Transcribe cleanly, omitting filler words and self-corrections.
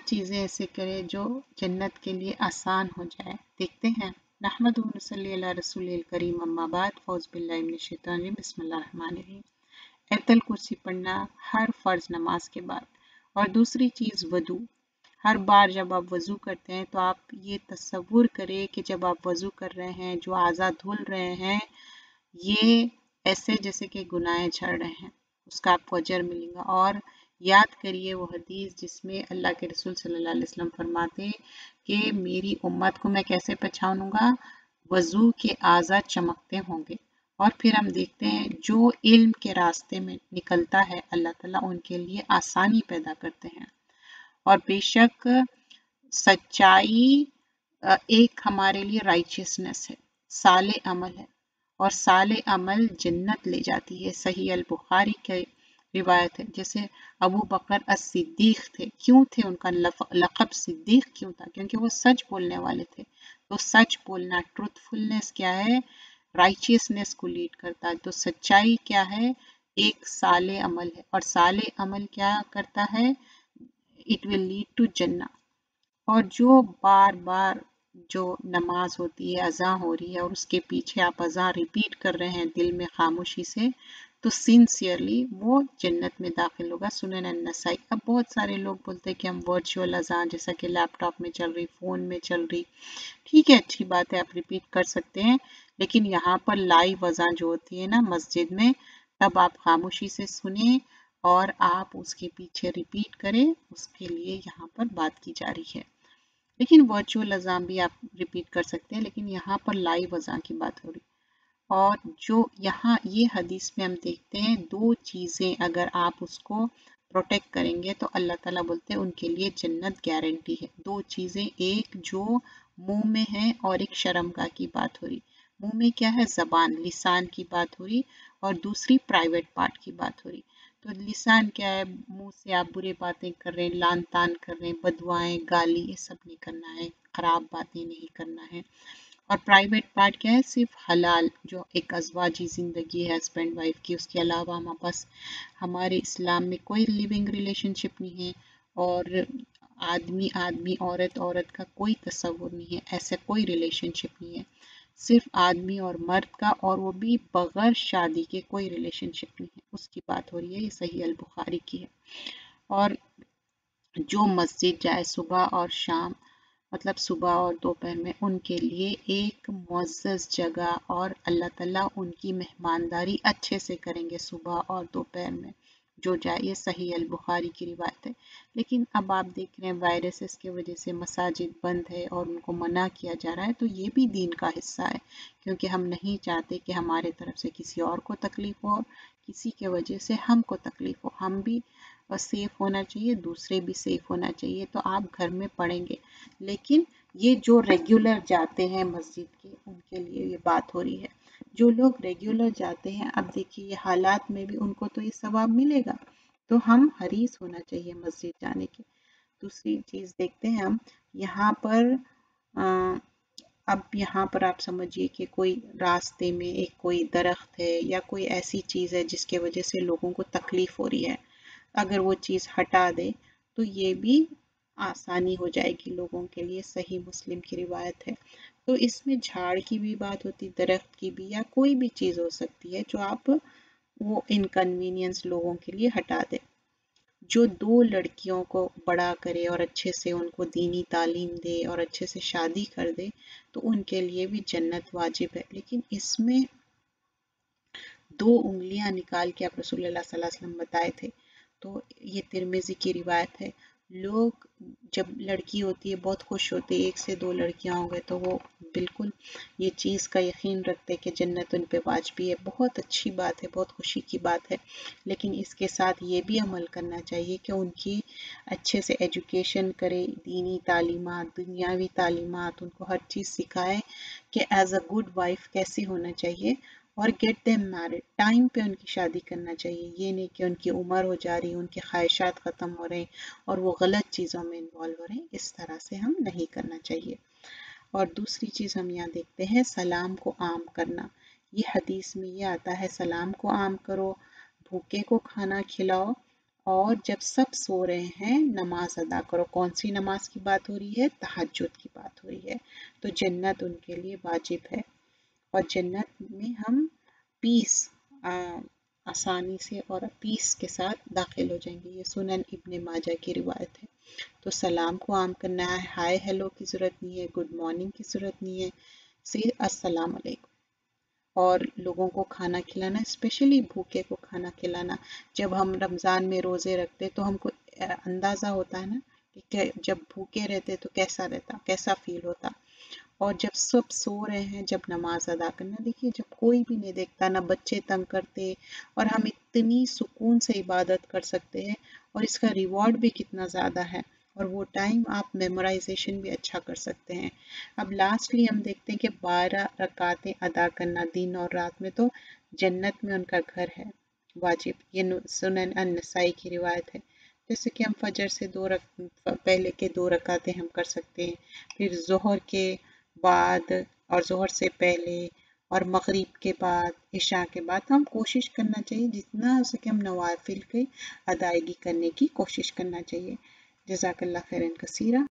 چیزیں ایسے کرے جو جنت کے لیے آسان ہو جائے. دیکھتے ہیں. نحمدہ و نصلی علی رسول الکریم، اما بعد، فاعوذ باللہ من الشیطان الرجیم، بسم اللہ الرحمن الرحیم. آیت الکرسی پڑھنا ہر فرض نماز کے بعد. اور دوسری چیز وضو. ہر بار جب آپ وضو کرتے ہیں تو آپ یہ تصور کریں کہ جب آپ وضو کر رہے ہیں، جو اعضاء دھل رہے ہیں، یہ ایسے جیسے کہ گناہ جھڑ رہے ہیں، اس کا آپ کو اجر ملے گا. اور یاد کریے وہ حدیث جس میں اللہ کے رسول صلی اللہ علیہ وسلم فرماتے کہ میری امت کو میں کیسے پہچانوں گا؟ وضو کے اعضاء چمکتے ہوں گے. اور پھر ہم دیکھتے ہیں جو علم کے راستے میں نکلتا ہے، اللہ تعالیٰ ان کے لیے آسانی پیدا کرتے ہیں. اور بے شک سچائی ایک ہمارے لیے رائچیسنس ہے، صالح عمل ہے، اور صالح عمل جنت لے جاتی ہے. صحیح البخاری کے روایت ہے. جیسے ابو بکر الصدیق تھے. کیوں تھے؟ ان کا لقب صدیق کیوں تھا؟ کیونکہ وہ سچ بولنے والے تھے. تو سچ بولنا، ٹروتھ فلنس کیا ہے؟ رائچیسنس کو لیڈ کرتا ہے. تو سچائی کیا ہے؟ ایک صالح عمل ہے. اور صالح عمل کیا کرتا ہے؟ اٹ ول لیڈ ٹو جنہ. اور جو بار بار جو نماز ہوتی ہے، اذان ہو رہی ہے، اور اس کے پیچھے آپ اذان ریپیٹ کر رہے ہیں دل میں خاموشی سے، تو سنسیئرلی وہ جنت میں داخل ہوگا. سنن النسائی. اب بہت سارے لوگ بولتے ہیں کہ ہم ورچوئل اذان جیسا کہ لیپ ٹاپ میں چل رہی، فون میں چل رہی، ٹھیک ہے، اچھی بات ہے، آپ ریپیٹ کر سکتے ہیں، لیکن یہاں پر لائیو اذان جو ہوتی ہے نا مسجد میں، تب آپ خاموشی سے سنیں اور آپ اس کے پیچھے ریپیٹ کریں. اس کے لیے یہاں پر بات کی جا رہی ہے. لیکن ورچوئل اذان بھی آپ ریپیٹ کر سکتے ہیں، لیکن یہاں پر لائیو اذان کی بات ہو رہی. اور جو یہاں یہ حدیث میں ہم دیکھتے ہیں، دو چیزیں اگر آپ اس کو پروٹیکٹ کریں گے تو اللہ تعالیٰ بولتے ہیں ان کے لیے جنت گارنٹی ہے. دو چیزیں، ایک جو منہ میں ہے اور ایک شرمگاہ کی بات ہو رہی. منہ میں کیا ہے؟ زبان، لسان کی بات ہو رہی، اور دوسری پرائیویٹ پارٹ کی بات ہو رہی. تو لسان کیا ہے؟ منہ سے آپ برے باتیں کر رہے ہیں، لان تان کر رہے ہیں، بدوائیں، گالی، یہ سب نہیں کرنا ہے، خراب باتیں نہیں کرنا ہے. اور پرائیویٹ پارٹ کیا ہے؟ صرف حلال، جو ایک ازواجی زندگی ہے ہسبینڈ وائف کی، اس کے علاوہ ہمارے پاس ہمارے اسلام میں کوئی لیونگ ریلیشن شپ نہیں ہے، اور آدمی آدمی، عورت عورت کا کوئی تصور نہیں ہے، ایسا کوئی ریلیشن شپ نہیں ہے. صرف آدمی اور مرد کا، اور وہ بھی بغیر شادی کے کوئی ریلیشن شپ نہیں ہے، اس کی بات ہو رہی ہے. یہ صحیح البخاری کی ہے. اور جو مسجد جائے صبح اور شام، مطلب صبح اور دوپہر میں، ان کے لیے ایک معزز جگہ، اور اللہ تعالیٰ ان کی مہمانداری اچھے سے کریں گے صبح اور دوپہر میں جو جائے. یہ صحیح البخاری کی روایت ہے. لیکن اب آپ دیکھ رہے ہیں وائرسز کی وجہ سے مساجد بند ہے اور ان کو منع کیا جا رہا ہے. تو یہ بھی دین کا حصہ ہے، کیونکہ ہم نہیں چاہتے کہ ہمارے طرف سے کسی اور کو تکلیف ہو، کسی کے وجہ سے ہم کو تکلیف ہو. ہم بھی سیف ہونا چاہیے، دوسرے بھی سیف ہونا چاہیے. تو آپ گھر میں پڑھیں گے، لیکن یہ جو ریگولر جاتے ہیں مسجد کے، ان کے لیے یہ بات ہو رہی ہے. جو لوگ ریگولر جاتے ہیں، اب دیکھیے یہ حالات میں بھی ان کو تو یہ ثواب ملے گا، تو ہم حریص ہونا چاہیے مسجد جانے کے. دوسری چیز دیکھتے ہیں ہم یہاں پر. اب یہاں پر آپ سمجھیے کہ کوئی راستے میں ایک کوئی درخت ہے یا کوئی ایسی چیز ہے جس کی وجہ سے لوگوں کو تکلیف ہو رہی ہے، اگر وہ چیز ہٹا دے تو یہ بھی آسانی ہو جائے گی لوگوں کے لیے. صحیح مسلم کی روایت ہے. تو اس میں جھاڑ کی بھی بات ہوتی، درخت کی بھی، یا کوئی بھی چیز ہو سکتی ہے جو آپ وہ انکنوینئنس لوگوں کے لیے ہٹا دے. جو دو لڑکیوں کو بڑا کرے اور اچھے سے ان کو دینی تعلیم دے اور اچھے سے شادی کر دے، تو ان کے لیے بھی جنت واجب ہے. لیکن اس میں 2 انگلیاں نکال کے آپ رسول اللہ صلی اللہ علیہ وسلم بتائے تھے. تو یہ ترمذی کی روایت ہے. لوگ جب لڑکی ہوتی ہے بہت خوش ہوتے، 1 سے 2 لڑکیاں ہوں گے تو وہ بالکل یہ چیز کا یقین رکھتے کہ جنت ان پہ واجبی ہے. بہت اچھی بات ہے، بہت خوشی کی بات ہے. لیکن اس کے ساتھ یہ بھی عمل کرنا چاہیے کہ ان کی اچھے سے ایجوکیشن کرے، دینی تعلیمات، دنیاوی تعلیمات، ان کو ہر چیز سکھائے کہ ایز اے گڈ وائف کیسے ہونا چاہیے، اور گیٹ دیم میرڈ، ٹائم پہ ان کی شادی کرنا چاہیے. یہ نہیں کہ ان کی عمر ہو جا رہی، ان کی خواہشات ختم ہو رہے ہیں اور وہ غلط چیزوں میں انوالو ہو رہے ہیں. اس طرح سے ہم نہیں کرنا چاہیے. اور دوسری چیز ہم یہاں دیکھتے ہیں سلام کو عام کرنا. یہ حدیث میں یہ آتا ہے سلام کو عام کرو، بھوکے کو کھانا کھلاؤ، اور جب سب سو رہے ہیں نماز ادا کرو. کون سی نماز کی بات ہو رہی ہے؟ تہجد کی بات ہو رہی ہے. تو جنت ان کے لیے واجب ہے اور جنت میں ہم پیس آسانی سے اور پیس کے ساتھ داخل ہو جائیں گے. یہ سنن ابن ماجہ کی روایت ہے. تو سلام کو عام کرنا ہے. ہائے ہیلو کی ضرورت نہیں ہے، گڈ مارننگ کی ضرورت نہیں ہے، صرف السلام علیکم. اور لوگوں کو کھانا کھلانا، اسپیشلی بھوکے کو کھانا کھلانا. جب ہم رمضان میں روزے رکھتے تو ہم کو اندازہ ہوتا ہے نا کہ جب بھوکے رہتے تو کیسا رہتا، کیسا فیل ہوتا. اور جب سب سو رہے ہیں، جب نماز ادا کرنا، دیکھیے جب کوئی بھی نہیں دیکھتا، نہ بچے تنگ کرتے، اور ہم اتنی سکون سے عبادت کر سکتے ہیں اور اس کا ریوارڈ بھی کتنا زیادہ ہے. اور وہ ٹائم آپ میمورائزیشن بھی اچھا کر سکتے ہیں. اب لاسٹلی ہم دیکھتے ہیں کہ 12 رکعتیں ادا کرنا دن اور رات میں، تو جنت میں ان کا گھر ہے، واجب. یہ سنن النسائی کی روایت ہے. جیسے کہ ہم فجر سے پہلے کے 2 رکعتیں ہم کر سکتے ہیں، پھر ظہر کے بعد اور ظہر سے پہلے اور مغرب کے بعد، عشاء کے بعد. ہم کوشش کرنا چاہیے جتنا ہو سکے ہم نوافل کی ادائیگی کرنے کی کوشش کرنا چاہیے. جزاک اللہ خیرن کثیرہ.